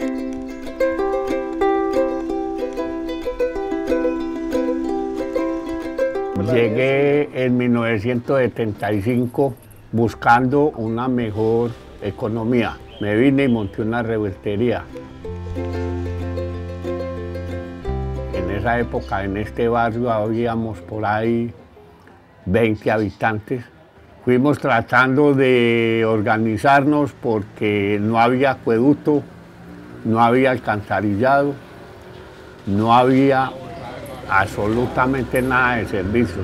Llegué en 1975 buscando una mejor economía. Me vine y monté una revoltería. En esa época, en este barrio, habíamos por ahí 20 habitantes. Fuimos tratando de organizarnos porque no había acueducto, no había alcantarillado, no había absolutamente nada de servicios.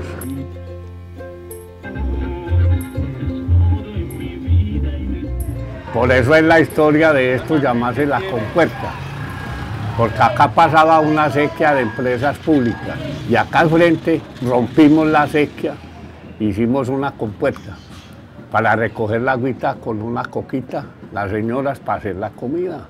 Por eso es la historia de esto llamarse La Compuerta, porque acá pasaba una sequía de empresas públicas y acá al frente rompimos la sequía, hicimos una compuerta para recoger la agüita con una coquita, las señoras para hacer la comida.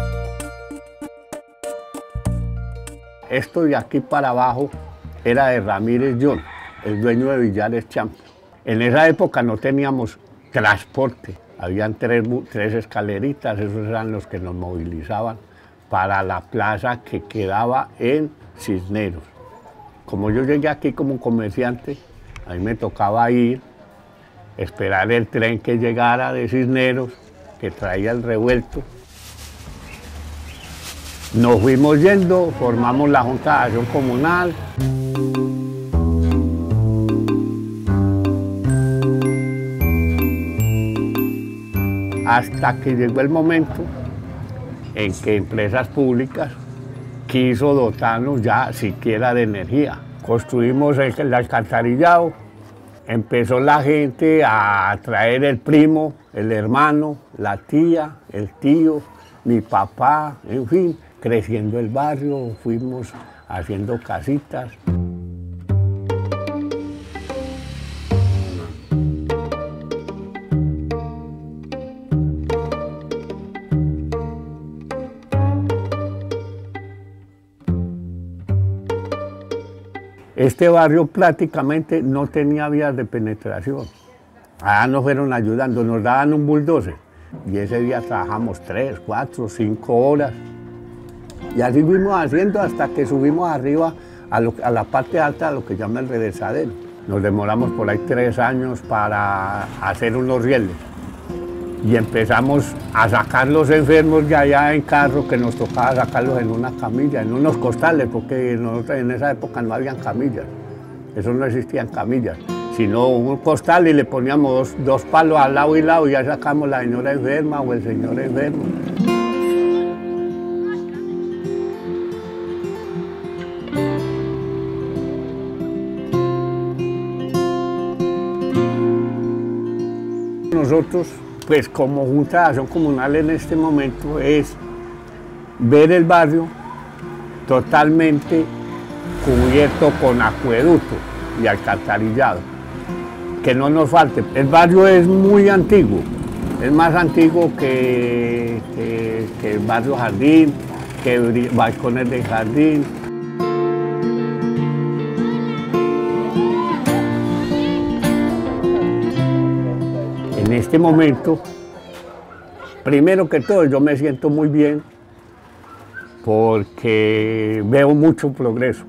Esto de aquí para abajo era de Ramírez John, el dueño de Villares Champion. En esa época no teníamos transporte, habían tres escaleritas, esos eran los que nos movilizaban para la plaza que quedaba en Cisneros. Como yo llegué aquí como comerciante, a mí me tocaba ir, esperar el tren que llegara de Cisneros, que traía el revuelto. Nos fuimos yendo, formamos la Junta de Acción Comunal. Hasta que llegó el momento en que empresas públicas quiso dotarnos ya siquiera de energía. Construimos el alcantarillado, empezó la gente a traer el primo, el hermano, la tía, el tío, mi papá, en fin. Creciendo el barrio, fuimos haciendo casitas. Este barrio prácticamente no tenía vías de penetración. Allá nos fueron ayudando, nos daban un bulldozer y ese día trabajamos 3, 4, 5 horas. Y así fuimos haciendo hasta que subimos arriba a la parte alta de lo que llama el reversadero. Nos demoramos por ahí 3 años para hacer unos rieles. Y empezamos a sacar los enfermos de allá en carro, que nos tocaba sacarlos en una camilla, en unos costales, porque nosotros en esa época no habían camillas. Eso no existían camillas, sino un costal y le poníamos dos palos al lado y lado y ya sacamos la señora enferma o el señor enfermo. Nosotros, pues como Junta de Acción Comunal en este momento, es ver el barrio totalmente cubierto con acueducto y alcantarillado, que no nos falte. El barrio es muy antiguo, es más antiguo que el barrio Jardín, que balcones de Jardín. En este momento, primero que todo, yo me siento muy bien porque veo mucho progreso.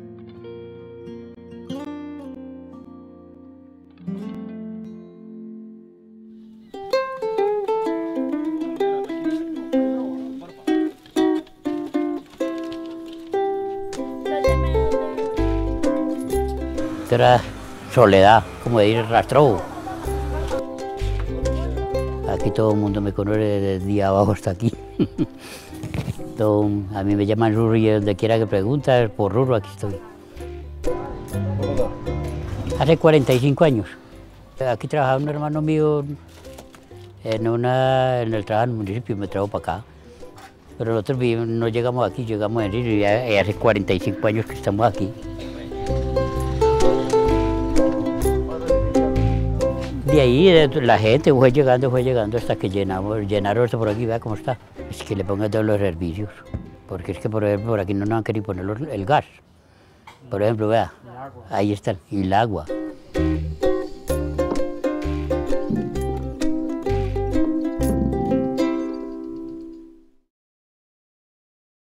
Era soledad, como decir rastrojo. Aquí todo el mundo me conoce desde día abajo hasta aquí. A mí me llaman Ruro y donde quiera que preguntas, por Ruro aquí estoy. Hace 45 años. Aquí trabajaba un hermano mío en el trabajo en el municipio, me trajo para acá. Pero nosotros no llegamos aquí, llegamos en Río y hace 45 años que estamos aquí. De ahí la gente fue llegando hasta que llenaron esto por aquí, vea cómo está. Es que le pongan todos los servicios, porque es que por ejemplo por aquí no nos han querido poner el gas. Por ejemplo, vea, ahí está, y el agua.